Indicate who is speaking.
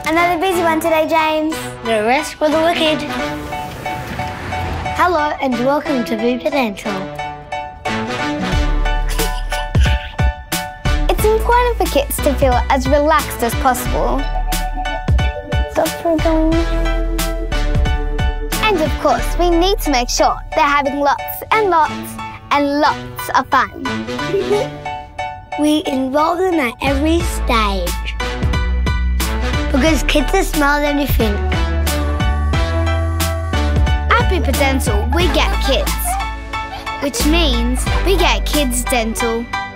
Speaker 1: Another busy one today, James.
Speaker 2: No rest for the wicked.
Speaker 1: Hello and welcome to Bupa Dental. It's important for kids to feel as relaxed as possible. And of course, we need to make sure they're having lots and lots and lots of fun. We involve them at every stage because kids are smarter than you think. At Bupa Dental, we get kids, which means we get kids dental.